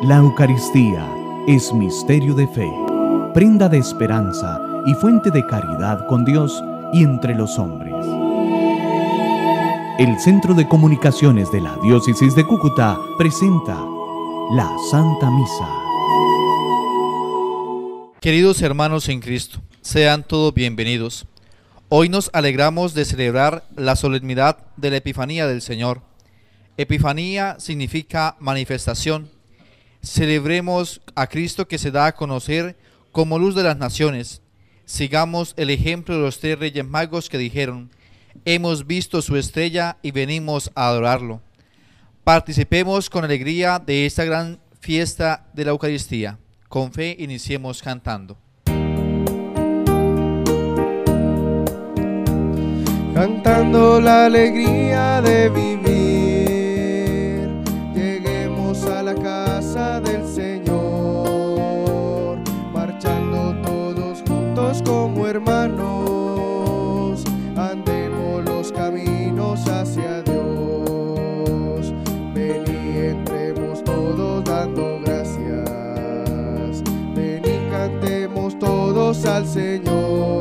La Eucaristía es misterio de fe, prenda de esperanza y fuente de caridad con Dios y entre los hombres. El Centro de Comunicaciones de la Diócesis de Cúcuta presenta la Santa Misa. Queridos hermanos en Cristo, sean todos bienvenidos. Hoy nos alegramos de celebrar la solemnidad de la Epifanía del Señor. Epifanía significa manifestación. Celebremos a Cristo que se da a conocer como luz de las naciones. Sigamos el ejemplo de los 3 Reyes Magos que dijeron: hemos visto su estrella y venimos a adorarlo. Participemos con alegría de esta gran fiesta de la Eucaristía. Con fe iniciemos cantando. Cantando la alegría de vivir, lleguemos a la casa del Señor, marchando todos juntos como hermanos, andemos los caminos hacia Dios. Ven y entremos todos dando gracias, ven y cantemos todos al Señor.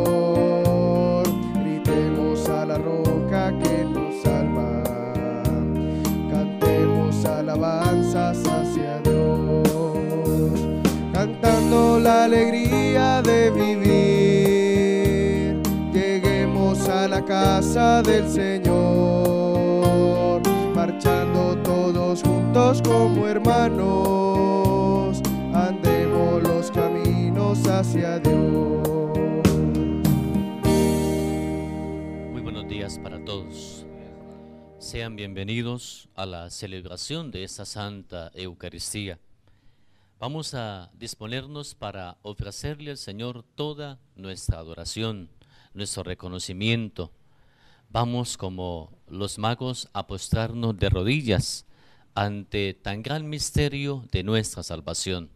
Que nos salva, cantemos alabanzas hacia Dios, cantando la alegría de vivir, lleguemos a la casa del Señor, marchando todos juntos como hermanos, andemos los caminos hacia Dios. Para todos, sean bienvenidos a la celebración de esta Santa Eucaristía. Vamos a disponernos para ofrecerle al Señor toda nuestra adoración, nuestro reconocimiento. Vamos como los magos a postrarnos de rodillas ante tan gran misterio de nuestra salvación.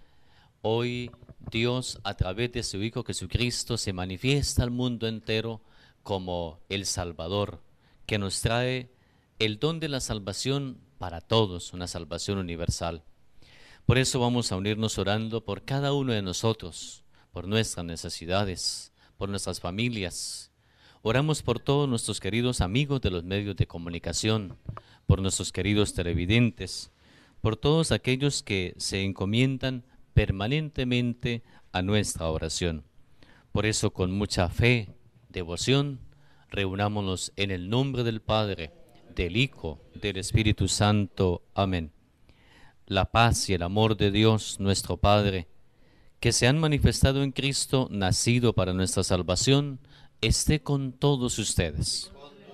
Hoy Dios, a través de su Hijo Jesucristo, se manifiesta al mundo entero como el Salvador, que nos trae el don de la salvación para todos, una salvación universal. Por eso vamos a unirnos orando por cada uno de nosotros, por nuestras necesidades, por nuestras familias. Oramos por todos nuestros queridos amigos de los medios de comunicación, por nuestros queridos televidentes, por todos aquellos que se encomiendan permanentemente a nuestra oración. Por eso, con mucha fe, devoción, reunámonos en el nombre del Padre, del Hijo, del Espíritu Santo. Amén. La paz y el amor de Dios, nuestro Padre, que se han manifestado en Cristo, nacido para nuestra salvación, esté con todos ustedes.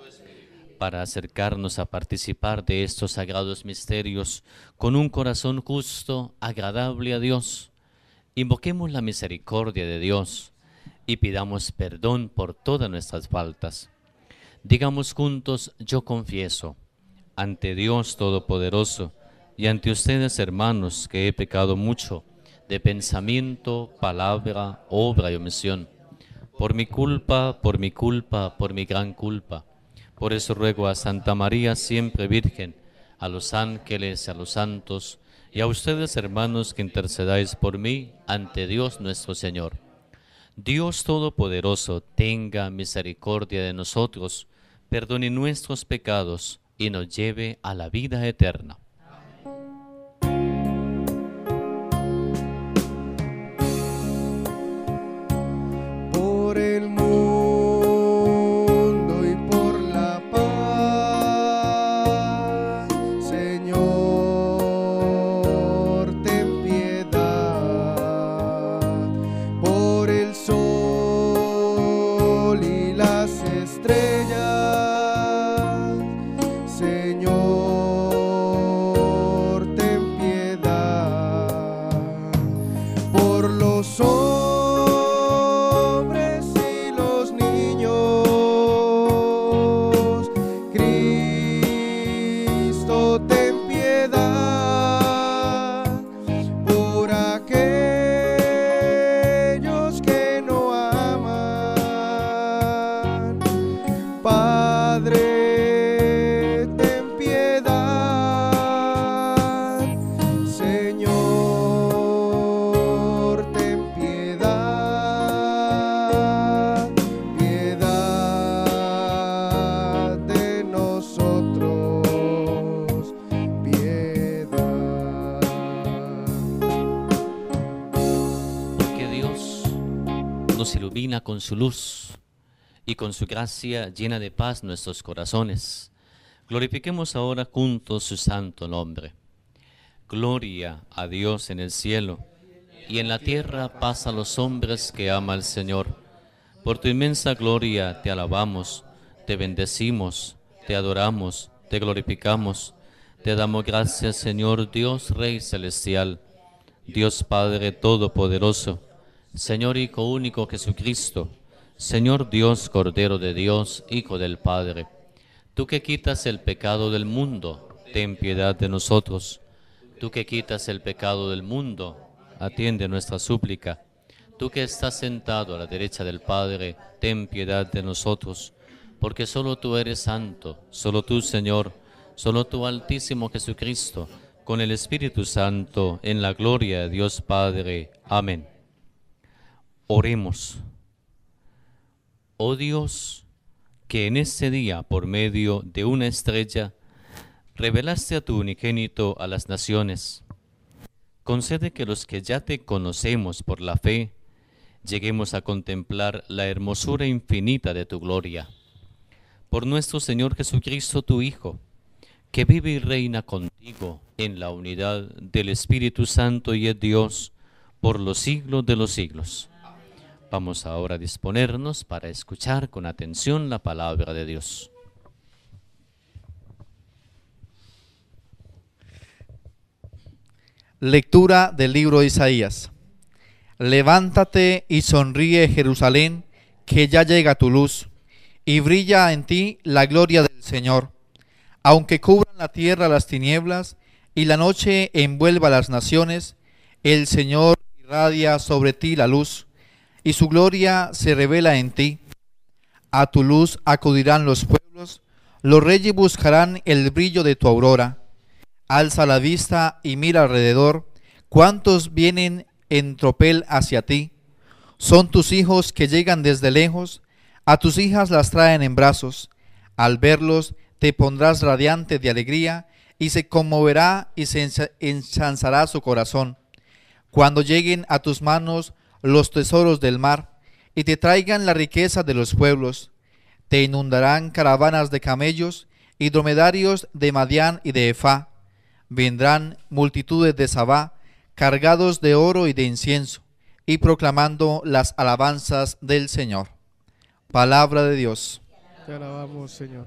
Para acercarnos a participar de estos sagrados misterios con un corazón justo, agradable a Dios, invoquemos la misericordia de Dios y pidamos perdón por todas nuestras faltas. Digamos juntos: yo confieso ante Dios Todopoderoso y ante ustedes, hermanos, que he pecado mucho de pensamiento, palabra, obra y omisión, por mi culpa, por mi gran culpa. Por eso ruego a Santa María, siempre Virgen, a los ángeles, a los santos, y a ustedes, hermanos, que intercedáis por mí ante Dios nuestro Señor. Dios Todopoderoso, tenga misericordia de nosotros, perdone nuestros pecados y nos lleve a la vida eterna. Por el mundo y por la paz, Señor, ten piedad. Por el sol y las estrellas, Señor, los ilumina con su luz y con su gracia llena de paz nuestros corazones. Glorifiquemos ahora juntos su santo nombre. Gloria a Dios en el cielo, y en la tierra paz a los hombres que ama el Señor. Por tu inmensa gloria te alabamos, te bendecimos, te adoramos, te glorificamos. Te damos gracias, Señor Dios Rey Celestial, Dios Padre Todopoderoso, Señor Hijo único Jesucristo, Señor Dios Cordero de Dios, Hijo del Padre. Tú que quitas el pecado del mundo, ten piedad de nosotros. Tú que quitas el pecado del mundo, atiende nuestra súplica. Tú que estás sentado a la derecha del Padre, ten piedad de nosotros, porque solo tú eres santo, solo tú, Señor, solo tú, Altísimo Jesucristo, con el Espíritu Santo, en la gloria de Dios Padre. Amén. Oremos. Oh Dios, que en este día, por medio de una estrella, revelaste a tu unigénito a las naciones, concede que los que ya te conocemos por la fe, lleguemos a contemplar la hermosura infinita de tu gloria. Por nuestro Señor Jesucristo, tu Hijo, que vive y reina contigo en la unidad del Espíritu Santo y es Dios por los siglos de los siglos. Vamos ahora a disponernos para escuchar con atención la palabra de Dios. Lectura del libro de Isaías. Levántate y sonríe, Jerusalén, que ya llega tu luz, y brilla en ti la gloria del Señor. Aunque cubran la tierra las tinieblas, y la noche envuelva las naciones, el Señor irradia sobre ti la luz, y su gloria se revela en ti. A tu luz acudirán los pueblos, los reyes buscarán el brillo de tu aurora. Alza la vista y mira alrededor, cuántos vienen en tropel hacia ti. Son tus hijos que llegan desde lejos, a tus hijas las traen en brazos. Al verlos te pondrás radiante de alegría, y se conmoverá y se ensanzará su corazón. Cuando lleguen a tus manos los tesoros del mar, y te traigan la riqueza de los pueblos, te inundarán caravanas de camellos y dromedarios de Madián y de Efá. Vendrán multitudes de Sabá, cargados de oro y de incienso, y proclamando las alabanzas del Señor. Palabra de Dios. Te alabamos, Señor.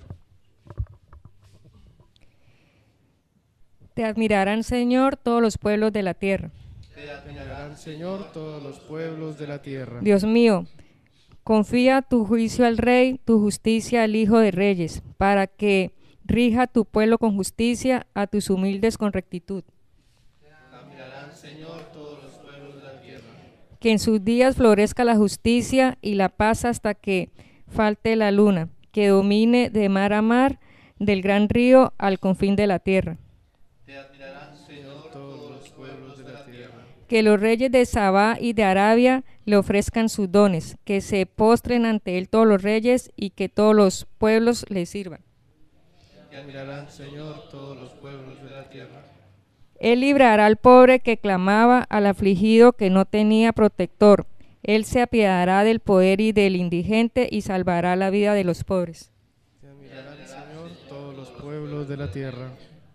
Te admirarán, Señor, todos los pueblos de la tierra. Te admirarán, Señor, todos los pueblos de la tierra. Dios mío, confía tu juicio al Rey, tu justicia al Hijo de Reyes, para que rija tu pueblo con justicia, a tus humildes con rectitud. Te admirarán, Señor, todos los pueblos de la tierra. Que en sus días florezca la justicia y la paz hasta que falte la luna, que domine de mar a mar, del gran río al confín de la tierra. Te admirarán, Señor, todos los pueblos de la tierra. Que los reyes de Sabá y de Arabia le ofrezcan sus dones, que se postren ante él todos los reyes y que todos los pueblos le sirvan. Te admirarán, Señor, todos los pueblos de la tierra. Él librará al pobre que clamaba, al afligido que no tenía protector. Él se apiadará del poder y del indigente y salvará la vida de los pobres. Te admirarán, Señor, todos los pueblos de la tierra.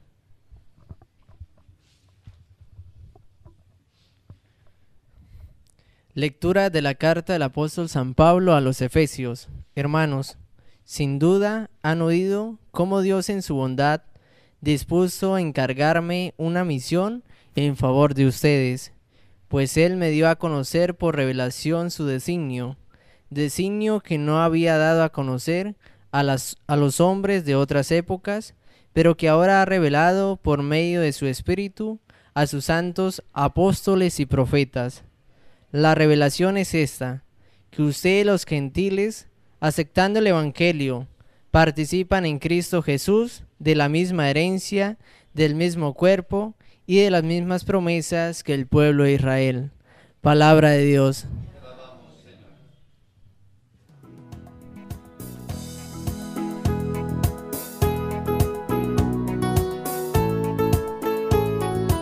Lectura de la carta del apóstol San Pablo a los Efesios. Hermanos, sin duda han oído cómo Dios en su bondad dispuso encargarme una misión en favor de ustedes, pues Él me dio a conocer por revelación su designio que no había dado a conocer a los hombres de otras épocas, pero que ahora ha revelado por medio de su Espíritu a sus santos apóstoles y profetas. La revelación es esta, que ustedes los gentiles, aceptando el Evangelio, participan en Cristo Jesús de la misma herencia, del mismo cuerpo y de las mismas promesas que el pueblo de Israel. Palabra de Dios.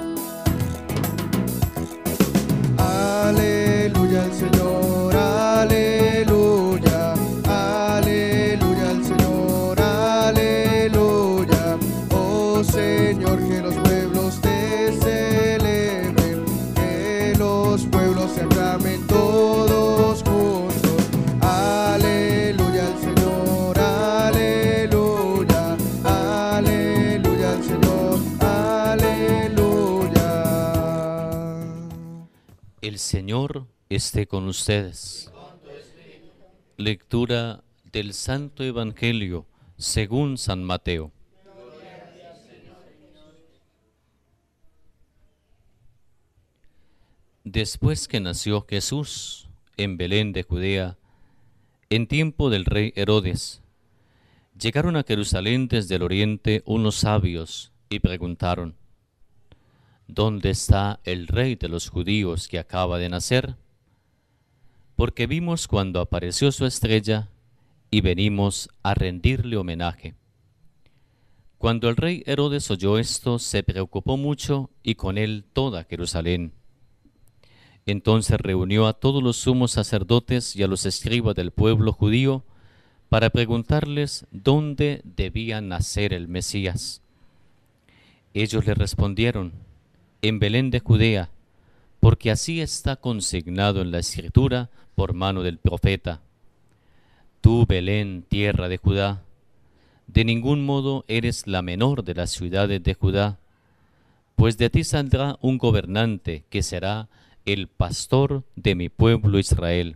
Aleluya al Señor, aleluya. que los pueblos te celebren, que los pueblos se aclamen todos juntos. Aleluya al Señor, aleluya, aleluya al Señor, aleluya. El Señor esté con ustedes. Lectura del Santo Evangelio según San Mateo. Después que nació Jesús en Belén de Judea, en tiempo del rey Herodes, llegaron a Jerusalén desde el oriente unos sabios y preguntaron: ¿dónde está el rey de los judíos que acaba de nacer? Porque vimos cuando apareció su estrella y venimos a rendirle homenaje. Cuando el rey Herodes oyó esto, se preocupó mucho y con él toda Jerusalén. Entonces reunió a todos los sumos sacerdotes y a los escribas del pueblo judío para preguntarles dónde debía nacer el Mesías. Ellos le respondieron: en Belén de Judea, porque así está consignado en la Escritura por mano del profeta. Tú, Belén, tierra de Judá, de ningún modo eres la menor de las ciudades de Judá, pues de ti saldrá un gobernante que será el pastor de mi pueblo Israel.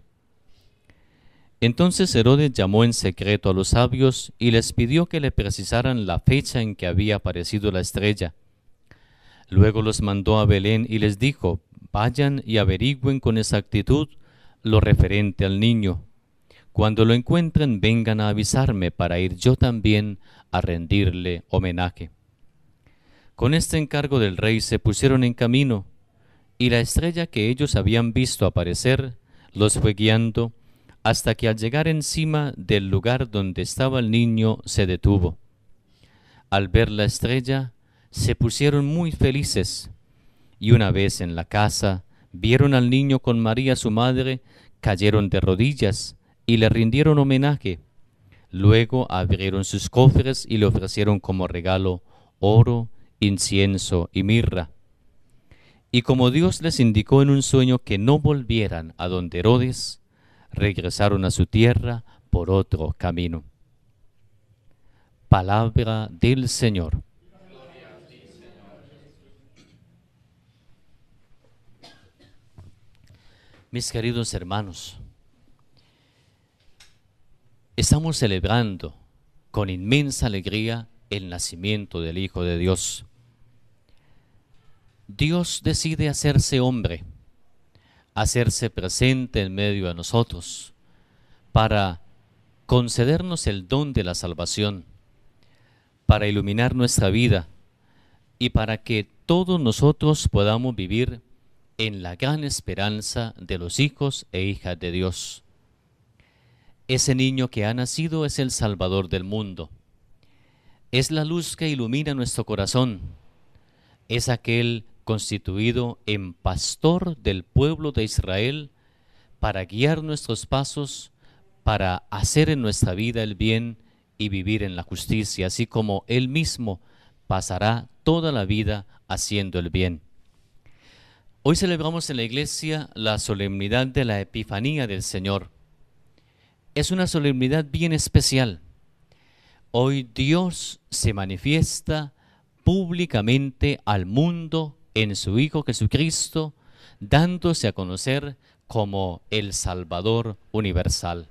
Entonces Herodes llamó en secreto a los sabios y les pidió que le precisaran la fecha en que había aparecido la estrella. Luego los mandó a Belén y les dijo: vayan y averigüen con exactitud lo referente al niño. Cuando lo encuentren, vengan a avisarme para ir yo también a rendirle homenaje. Con este encargo del rey se pusieron en camino, y la estrella que ellos habían visto aparecer los fue guiando hasta que al llegar encima del lugar donde estaba el niño se detuvo. Al ver la estrella se pusieron muy felices, y una vez en la casa vieron al niño con María su madre, cayeron de rodillas y le rindieron homenaje. Luego abrieron sus cofres y le ofrecieron como regalo oro, incienso y mirra. Y como Dios les indicó en un sueño que no volvieran a donde Herodes, regresaron a su tierra por otro camino. Palabra del Señor. Mis queridos hermanos, estamos celebrando con inmensa alegría el nacimiento del Hijo de Dios. Dios decide hacerse hombre, hacerse presente en medio de nosotros, para concedernos el don de la salvación, para iluminar nuestra vida y para que todos nosotros podamos vivir en la gran esperanza de los hijos e hijas de Dios. Ese niño que ha nacido es el Salvador del mundo. Es la luz que ilumina nuestro corazón. Es aquel constituido en pastor del pueblo de Israel para guiar nuestros pasos, para hacer en nuestra vida el bien y vivir en la justicia, así como Él mismo pasará toda la vida haciendo el bien. Hoy celebramos en la iglesia la solemnidad de la Epifanía del Señor. Es una solemnidad bien especial. Hoy Dios se manifiesta públicamente al mundo en su Hijo Jesucristo, dándose a conocer como el Salvador universal.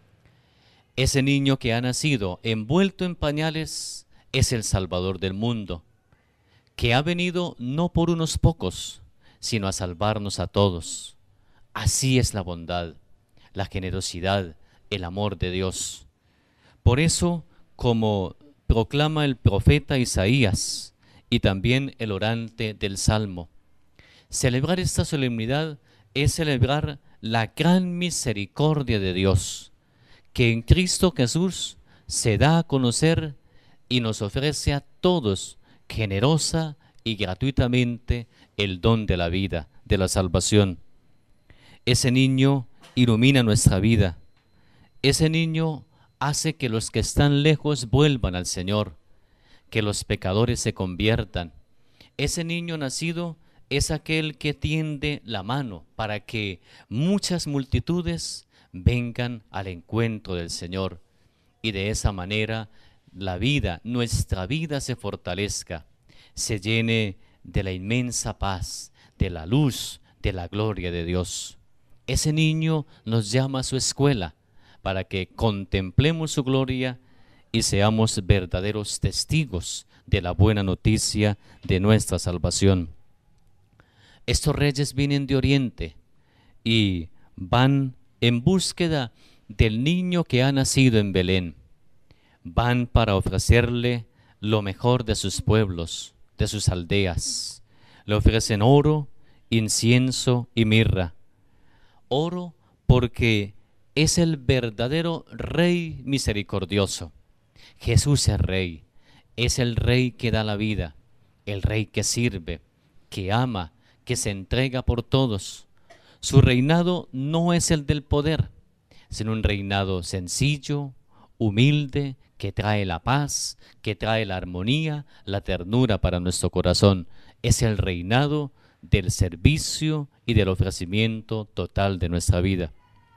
Ese niño que ha nacido envuelto en pañales es el Salvador del mundo, que ha venido no por unos pocos, sino a salvarnos a todos. Así es la bondad, la generosidad, el amor de Dios. Por eso, como proclama el profeta Isaías y también el orante del Salmo, celebrar esta solemnidad es celebrar la gran misericordia de Dios, que en Cristo Jesús se da a conocer y nos ofrece a todos generosa y gratuitamente el don de la vida, de la salvación. Ese niño ilumina nuestra vida. Ese niño hace que los que están lejos vuelvan al Señor, que los pecadores se conviertan, Ese niño nacido es aquel que tiende la mano para que muchas multitudes vengan al encuentro del Señor y de esa manera la vida, nuestra vida se fortalezca, se llene de la inmensa paz, de la luz, de la gloria de Dios. Ese niño nos llama a su escuela para que contemplemos su gloria y seamos verdaderos testigos de la buena noticia de nuestra salvación. Estos reyes vienen de Oriente y van en búsqueda del niño que ha nacido en Belén. Van para ofrecerle lo mejor de sus pueblos, de sus aldeas. Le ofrecen oro, incienso y mirra. Oro porque es el verdadero Rey misericordioso. Jesús es Rey, es el Rey que da la vida, el Rey que sirve, que ama, que se entrega por todos. Su reinado no es el del poder, sino un reinado sencillo, humilde, que trae la paz, que trae la armonía, la ternura para nuestro corazón. Es el reinado del servicio y del ofrecimiento total de nuestra vida.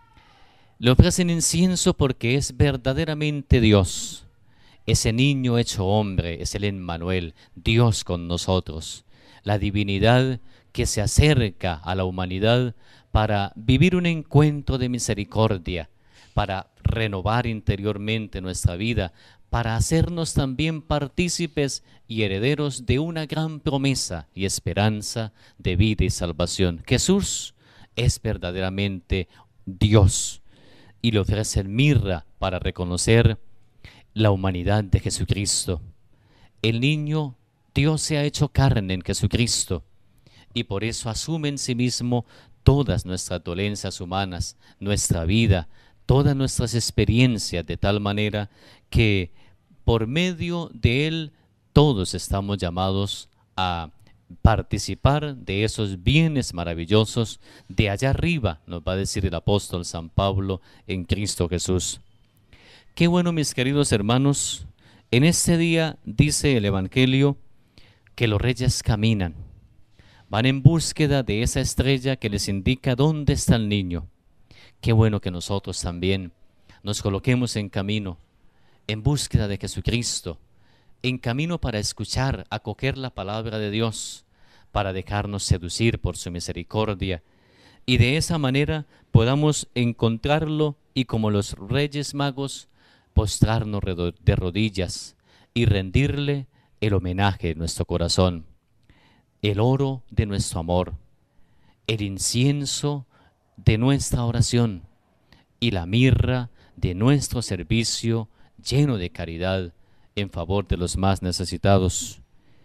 Le ofrecen incienso porque es verdaderamente Dios. Ese niño hecho hombre es el Emmanuel, Dios con nosotros, la divinidad que se acerca a la humanidad para vivir un encuentro de misericordia, para renovar interiormente nuestra vida, para hacernos también partícipes y herederos de una gran promesa y esperanza de vida y salvación. Jesús es verdaderamente Dios y le ofrecen mirra para reconocer la humanidad de Jesucristo. El niño, Dios se ha hecho carne en Jesucristo y por eso asume en sí mismo todas nuestras dolencias humanas, nuestra vida, todas nuestras experiencias, de tal manera que por medio de Él todos estamos llamados a participar de esos bienes maravillosos de allá arriba, nos va a decir el apóstol San Pablo, en Cristo Jesús. Qué bueno, mis queridos hermanos, en este día dice el Evangelio que los reyes caminan, van en búsqueda de esa estrella que les indica dónde está el niño. Qué bueno que nosotros también nos coloquemos en camino, en búsqueda de Jesucristo, en camino para escuchar, acoger la palabra de Dios, para dejarnos seducir por su misericordia, y de esa manera podamos encontrarlo y como los reyes magos, postrarnos de rodillas y rendirle el homenaje de nuestro corazón, el oro de nuestro amor, el incienso de nuestra oración y la mirra de nuestro servicio lleno de caridad en favor de los más necesitados.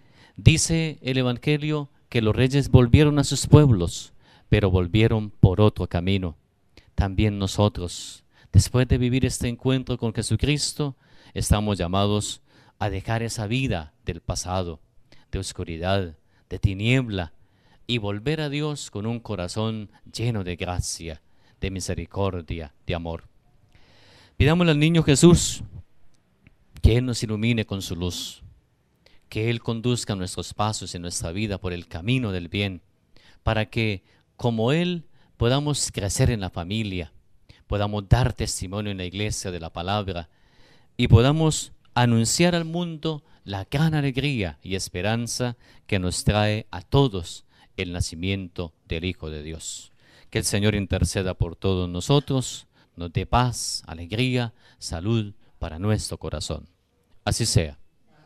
Dice el Evangelio que los reyes volvieron a sus pueblos, pero volvieron por otro camino. También nosotros, después de vivir este encuentro con Jesucristo, estamos llamados a dejar esa vida del pasado, de oscuridad, de tiniebla, y volver a Dios con un corazón lleno de gracia, de misericordia, de amor. Pidámosle al niño Jesús que Él nos ilumine con su luz, que Él conduzca nuestros pasos en nuestra vida por el camino del bien, para que, como Él, podamos crecer en la familia, podamos dar testimonio en la iglesia de la palabra y podamos anunciar al mundo la gran alegría y esperanza que nos trae a todos el nacimiento del Hijo de Dios. Que el Señor interceda por todos nosotros, nos dé paz, alegría, salud para nuestro corazón. Así sea.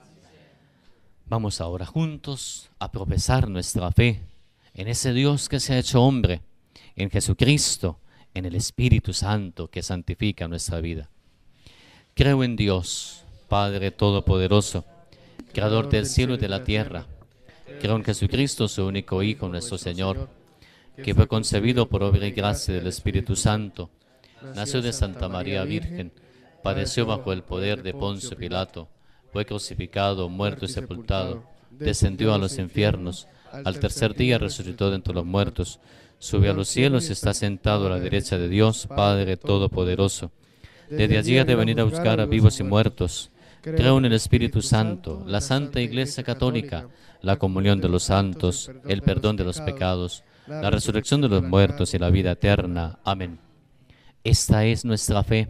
Vamos ahora juntos a profesar nuestra fe en ese Dios que se ha hecho hombre, en Jesucristo, en el Espíritu Santo que santifica nuestra vida. Creo en Dios, Padre Todopoderoso, Creador del cielo y de la tierra. Creo en Jesucristo, su único Hijo, nuestro Señor, que fue concebido por obra y gracia del Espíritu Santo, nació de Santa María Virgen, padeció bajo el poder de Poncio Pilato, fue crucificado, muerto y sepultado, descendió a los infiernos, al tercer día resucitó de entre los muertos, subió a los cielos y está sentado a la derecha de Dios, Padre Todopoderoso. Desde allí ha de venir a buscar a vivos y muertos. Creo en el Espíritu Santo, la Santa Iglesia Católica, la comunión de los santos, el perdón de los pecados, la resurrección de los muertos y la vida eterna. Amén. Esta es nuestra fe.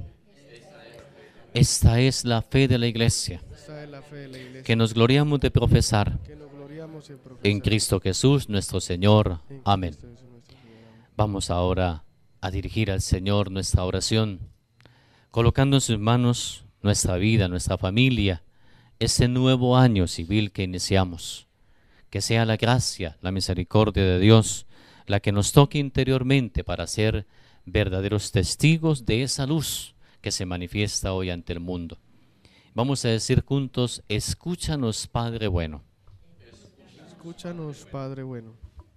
Esta es la fe de la Iglesia, que nos gloriamos de profesar en Cristo Jesús nuestro Señor. Amén. Vamos ahora a dirigir al Señor nuestra oración, colocando en sus manos nuestra vida, nuestra familia, este nuevo año civil que iniciamos. Que sea la gracia, la misericordia de Dios, la que nos toque interiormente para ser verdaderos testigos de esa luz que se manifiesta hoy ante el mundo. Vamos a decir juntos: escúchanos, Padre bueno. Escúchanos, Padre bueno.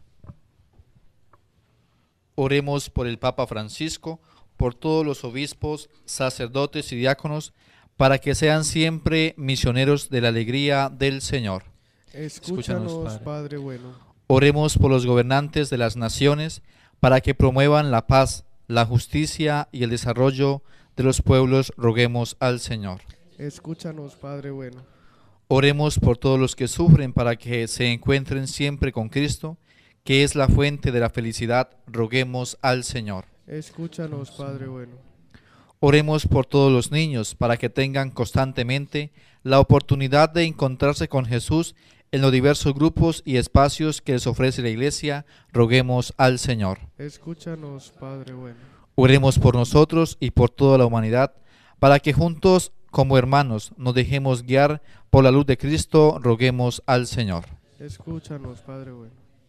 Oremos por el Papa Francisco, por todos los obispos, sacerdotes y diáconos, para que sean siempre misioneros de la alegría del Señor. Escúchanos, Padre bueno. Oremos por los gobernantes de las naciones, para que promuevan la paz, la justicia y el desarrollo de los pueblos. Roguemos al Señor. Escúchanos, Padre bueno. Oremos por todos los que sufren, para que se encuentren siempre con Cristo, que es la fuente de la felicidad. Roguemos al Señor. Escúchanos, Padre bueno. Oremos por todos los niños, para que tengan constantemente la oportunidad de encontrarse con Jesús en los diversos grupos y espacios que les ofrece la Iglesia. Roguemos al Señor. Escúchanos, Padre bueno. Oremos por nosotros y por toda la humanidad, para que juntos, como hermanos, nos dejemos guiar por la luz de Cristo. Roguemos al Señor. Escúchanos, Padre bueno.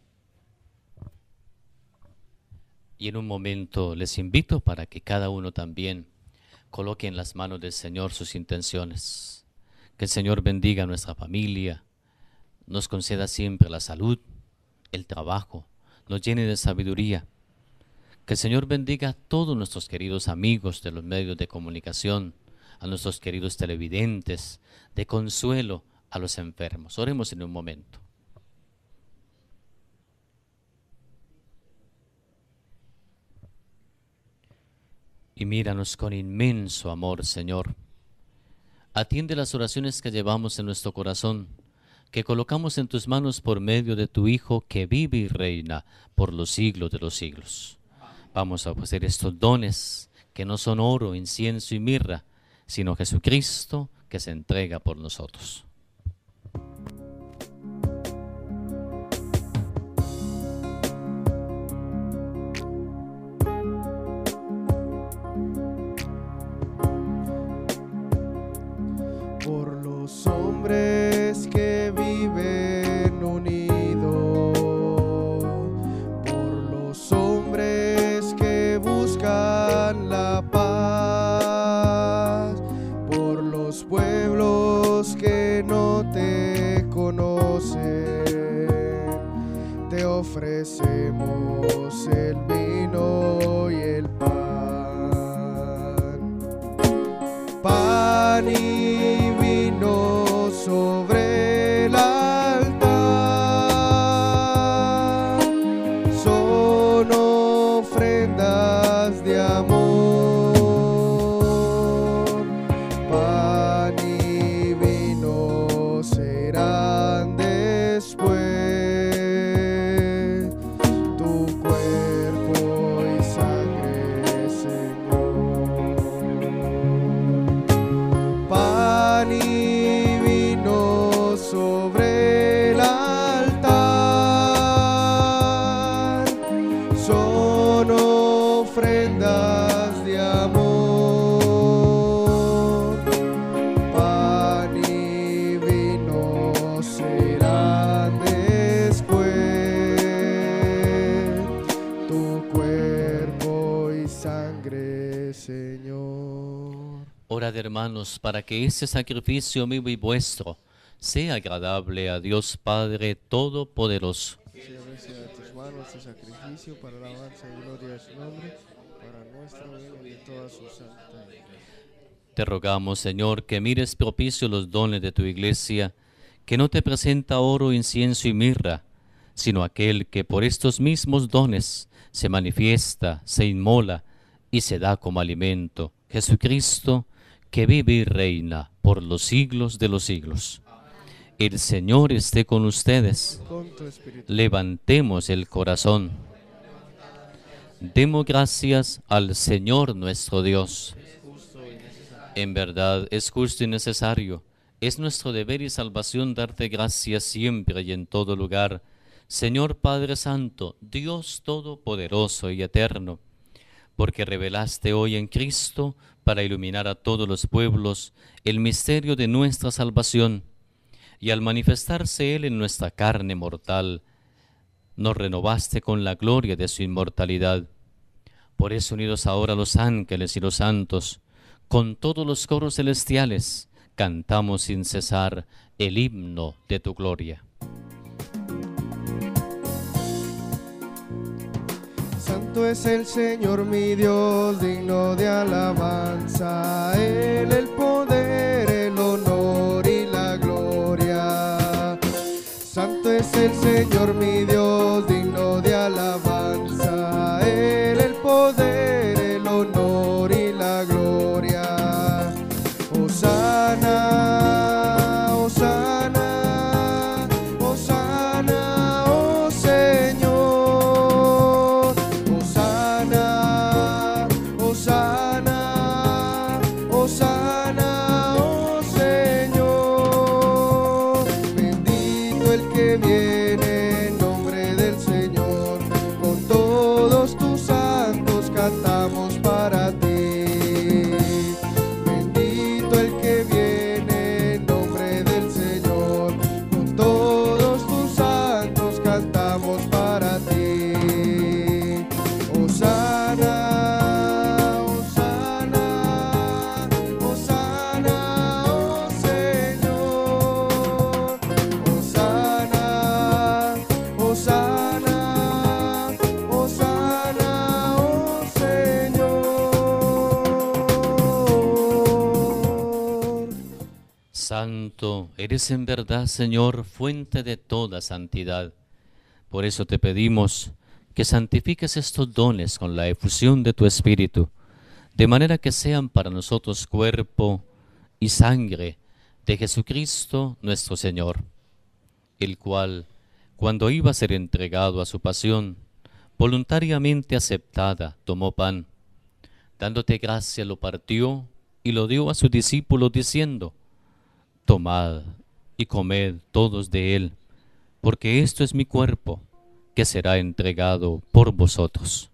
Y en un momento les invito para que cada uno también coloque en las manos del Señor sus intenciones. Que el Señor bendiga a nuestra familia, nos conceda siempre la salud, el trabajo, nos llene de sabiduría. Que el Señor bendiga a todos nuestros queridos amigos de los medios de comunicación, a nuestros queridos televidentes, de consuelo a los enfermos. Oremos en un momento. Y míranos con inmenso amor, Señor. Atiende las oraciones que llevamos en nuestro corazón, que colocamos en tus manos por medio de tu Hijo, que vive y reina por los siglos de los siglos. Vamos a ofrecer estos dones, que no son oro, incienso y mirra, sino Jesucristo, que se entrega por nosotros. Por los hombres que viven unidos, por los hombres que buscan la paz, por los pueblos que no te conocen, te ofrecemos el vino y el pan. Pan y vino sobre el altar son ofrendas de amor. Pan y vino serán después tu cuerpo y sangre, Señor. Pan y vino sobre el altar son ofrendas de amor. Pan y vino serán después tu cuerpo y sangre, Señor. Orad, hermanos, para que este sacrificio mío y vuestro sea agradable a Dios Padre Todopoderoso. Señor, reciba de tus manos este sacrificio para la alabanza y gloria de su nombre, para nuestro bien y de toda su santa iglesia. Te rogamos, Señor, que mires propicio los dones de tu iglesia, que no te presenta oro, incienso y mirra, sino aquel que por estos mismos dones se manifiesta, se inmola y se da como alimento, Jesucristo, que vive y reina por los siglos de los siglos. El Señor esté con ustedes. Con tu espíritu. Levantemos el corazón. Demos gracias al Señor nuestro Dios. En verdad es justo y necesario. Es nuestro deber y salvación darte gracias siempre y en todo lugar. Señor Padre Santo, Dios Todopoderoso y Eterno, porque revelaste hoy en Cristo, para iluminar a todos los pueblos, el misterio de nuestra salvación, y al manifestarse Él en nuestra carne mortal, nos renovaste con la gloria de su inmortalidad. Por eso, unidos ahora los ángeles y los santos, con todos los coros celestiales, cantamos sin cesar el himno de tu gloria. Santo es el Señor mi Dios, digno de alabanza. Él el poder, el honor y la gloria. Santo es el Señor mi Dios, digno de alabanza. Él el poder, el honor y la gloria. Hosana, hosana, hosana, oh Señor. Hosana, hosana, hosana, oh Señor. Bendito el que viene en nombre del Señor. Con todos tus santos cantamos para ti. Bendito el que viene en nombre del Señor. Con todos tus santos cantamos para ti. Hosana, hosana, hosana, oh Señor. Hosana, hosana, hosana, oh Señor. Santo, eres en verdad, Señor, fuente de toda santidad. Por eso te pedimos que santifiques estos dones con la efusión de tu Espíritu, de manera que sean para nosotros cuerpo y sangre de Jesucristo nuestro Señor, el cual, cuando iba a ser entregado a su pasión, voluntariamente aceptada, tomó pan, dándote gracia lo partió y lo dio a sus discípulos diciendo: tomad y comed todos de él, porque esto es mi cuerpo, que será entregado por vosotros.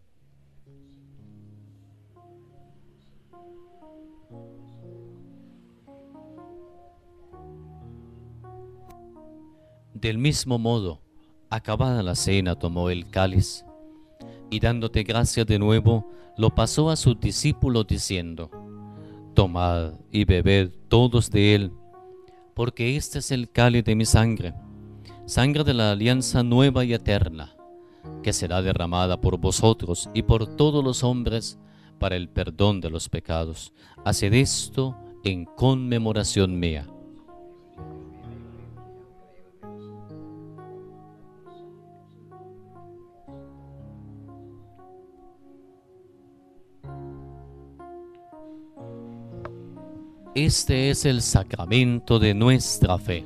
Del mismo modo, acabada la cena, tomó el cáliz, y dándote gracias de nuevo, lo pasó a sus discípulos diciendo: tomad y bebed todos de él, porque este es el cáliz de mi sangre, sangre de la alianza nueva y eterna, que será derramada por vosotros y por todos los hombres para el perdón de los pecados. Haced esto en conmemoración mía. Este es el sacramento de nuestra fe.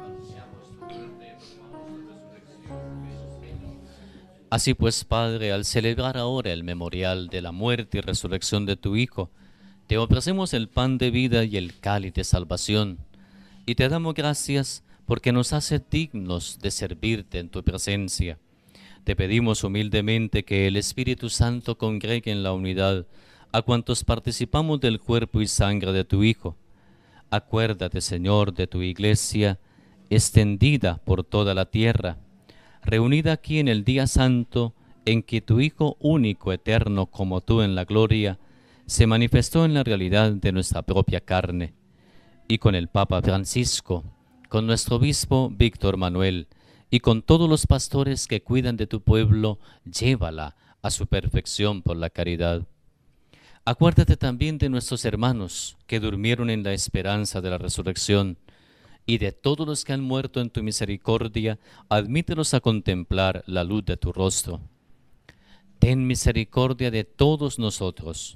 Así pues, Padre, al celebrar ahora el memorial de la muerte y resurrección de tu Hijo, te ofrecemos el pan de vida y el cáliz de salvación, y te damos gracias porque nos hace dignos de servirte en tu presencia. Te pedimos humildemente que el Espíritu Santo congregue en la unidad a cuantos participamos del cuerpo y sangre de tu Hijo. Acuérdate, Señor, de tu Iglesia, extendida por toda la tierra, reunida aquí en el día santo en que tu Hijo único, eterno como tú en la gloria, se manifestó en la realidad de nuestra propia carne. Y con el Papa Francisco, con nuestro obispo Víctor Manuel y con todos los pastores que cuidan de tu pueblo, llévala a su perfección por la caridad. Acuérdate también de nuestros hermanos que durmieron en la esperanza de la resurrección, y de todos los que han muerto en tu misericordia, admítelos a contemplar la luz de tu rostro. Ten misericordia de todos nosotros,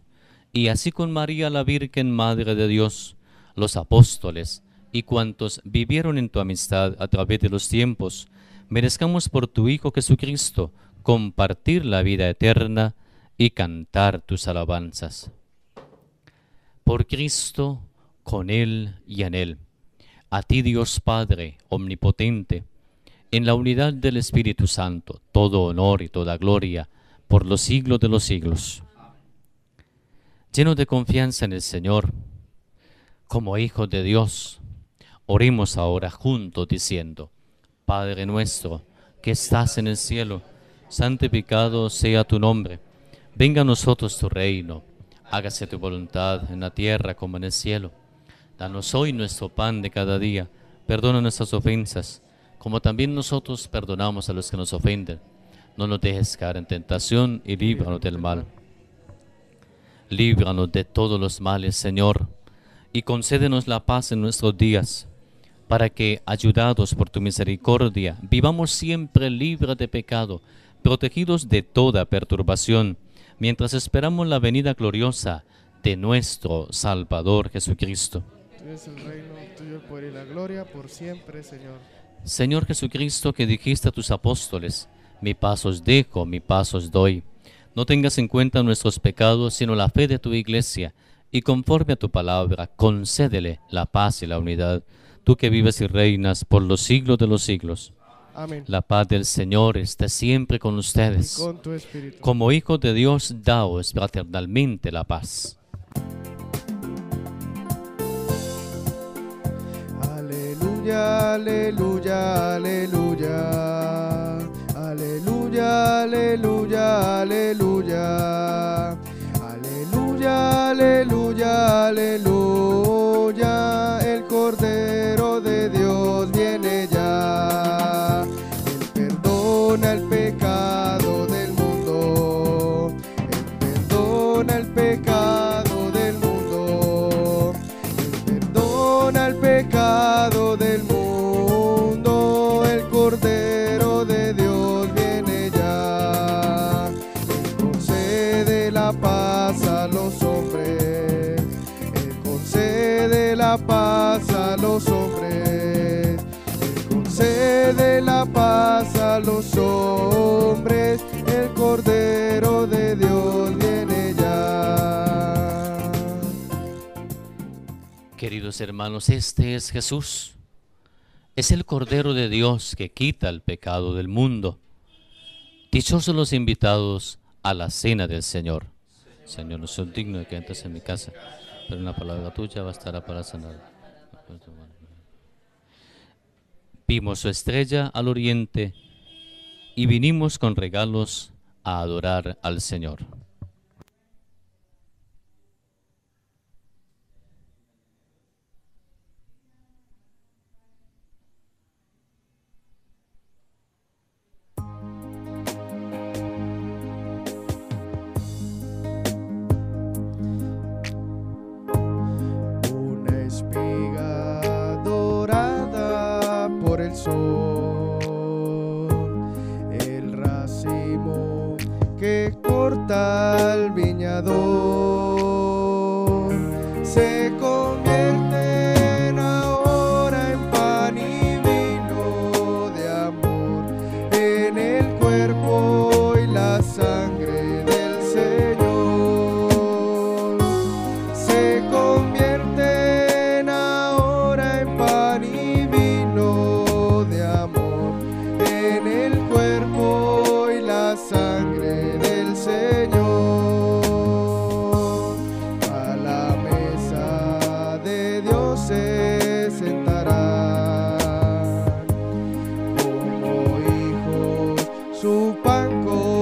y así con María la Virgen, Madre de Dios, los apóstoles y cuantos vivieron en tu amistad a través de los tiempos, merezcamos por tu Hijo Jesucristo compartir la vida eterna y cantar tus alabanzas. Por Cristo, con Él y en Él, a ti Dios Padre omnipotente, en la unidad del Espíritu Santo, todo honor y toda gloria, por los siglos de los siglos. Lleno de confianza en el Señor, como hijos de Dios, oremos ahora juntos diciendo: Padre nuestro, que estás en el cielo, santificado sea tu nombre. Venga a nosotros tu reino, hágase tu voluntad en la tierra como en el cielo. Danos hoy nuestro pan de cada día, perdona nuestras ofensas, como también nosotros perdonamos a los que nos ofenden. No nos dejes caer en tentación y líbranos del mal. Líbranos de todos los males, Señor, y concédenos la paz en nuestros días, para que, ayudados por tu misericordia, vivamos siempre libres de pecado, protegidos de toda perturbación, mientras esperamos la venida gloriosa de nuestro Salvador Jesucristo. Tuyo es el reino, tuyo el poder y la gloria por siempre, Señor. Señor Jesucristo, que dijiste a tus apóstoles: mi paz os dejo, mi paz os doy. No tengas en cuenta nuestros pecados, sino la fe de tu iglesia, y conforme a tu palabra, concédele la paz y la unidad. Tú que vives y reinas por los siglos de los siglos. Amén. La paz del Señor esté siempre con ustedes. Y con tu espíritu. Como hijos de Dios, daos fraternalmente la paz. Aleluya, aleluya, aleluya. Aleluya, aleluya, aleluya. Aleluya, aleluya, aleluya. El Cordero de Dios viene ya. Él perdona el pecado del mundo. Él perdona el pecado del mundo. Él perdona el pecado del mundo. El Cordero de Dios viene ya. Él concede la paz a los hombres. Él concede la paz a los hombres. Él concede la paz a los hombres. El Cordero de Dios viene ya. Queridos hermanos, este es Jesús. Es el Cordero de Dios que quita el pecado del mundo. Dichosos los invitados a la cena del Señor. Señor, no soy digno de que entres en mi casa, pero una palabra tuya bastará para sanar. Vimos su estrella al oriente y vinimos con regalos a adorar al Señor. Una espiga dorada por el sol, el racimo que corta el viñador, se convierten ahora en pan y vino de amor, en el cuerpo y la sangre del Señor. Se convierten ahora en pan y vino de amor, en el cuerpo y la sangre del Señor. A la mesa de Dios se sentarán, como hijos su pan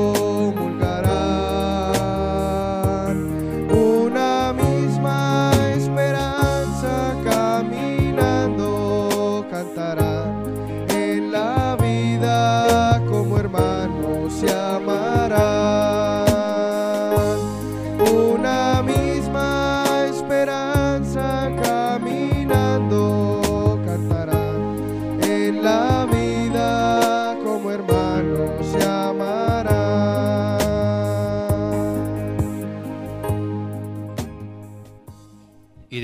comulgarán. Una misma esperanza caminando cantarán, en la vida como hermanos se amarán. Una misma esperanza caminando cantarán, en la vida como hermanos se amarán.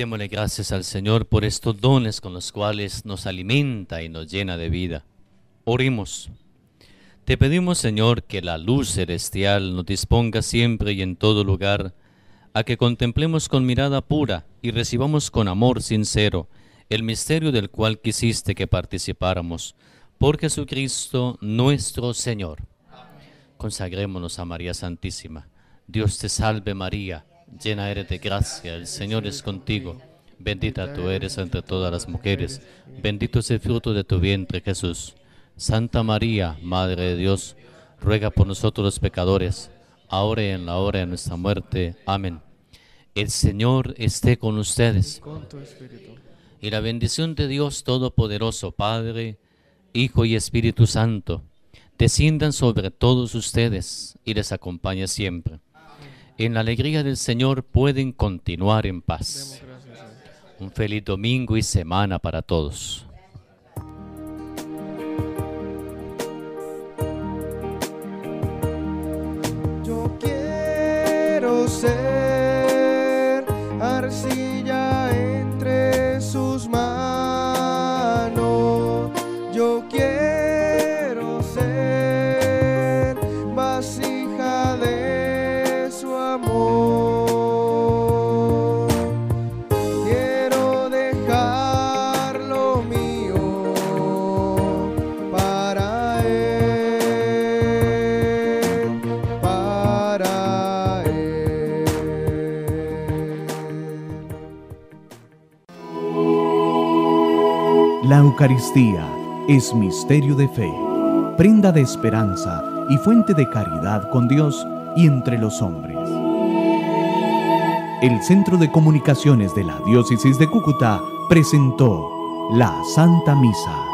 démosle gracias al Señor por estos dones con los cuales nos alimenta y nos llena de vida. Oremos. Te pedimos, Señor, que la luz celestial nos disponga siempre y en todo lugar a que contemplemos con mirada pura y recibamos con amor sincero el misterio del cual quisiste que participáramos. Por Jesucristo nuestro Señor. Consagrémonos a María Santísima. Dios te salve María, llena eres de gracia, el Señor es contigo. Bendita tú eres entre todas las mujeres, bendito es el fruto de tu vientre Jesús. Santa María, Madre de Dios, ruega por nosotros los pecadores, ahora y en la hora de nuestra muerte. Amén. El Señor esté con ustedes. Con tu espíritu. Y la bendición de Dios Todopoderoso, Padre, Hijo y Espíritu Santo, desciendan sobre todos ustedes y les acompañe siempre. En la alegría del Señor pueden continuar en paz. Un feliz domingo y semana para todos. Yo quiero ser arcilla entre sus manos. Yo quiero ser vasija de su amor. Quiero dejar lo mío para él, para él. La Eucaristía es misterio de fe, prenda de esperanza y fuente de caridad con Dios y entre los hombres. El Centro de Comunicaciones de la Diócesis de Cúcuta presentó la Santa Misa.